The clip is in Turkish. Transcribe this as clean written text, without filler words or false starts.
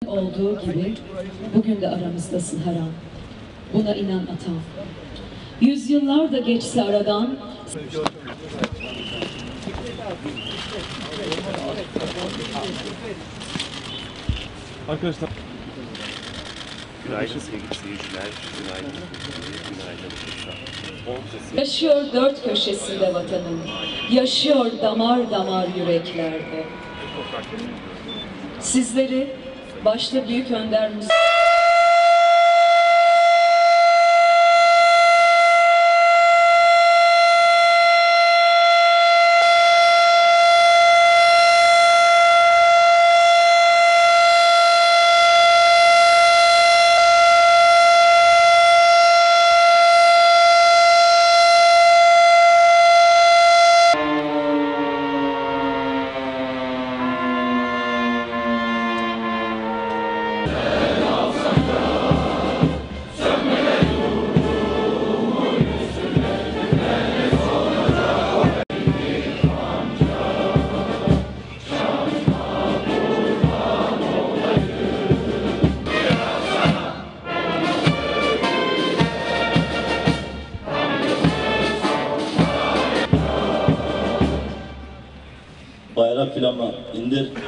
olduğu gibi bugün de aramızdasın her an. Buna inan atam. Yüzyıllar da geçse aradan. Arkadaşlar. Günaydın sevgili seyirciler. Günaydın. Yaşıyor dört köşesinde vatanın. Yaşıyor damar damar yüreklerde. Sizleri başta Büyük Önder Mustafa bayrak filanı indir.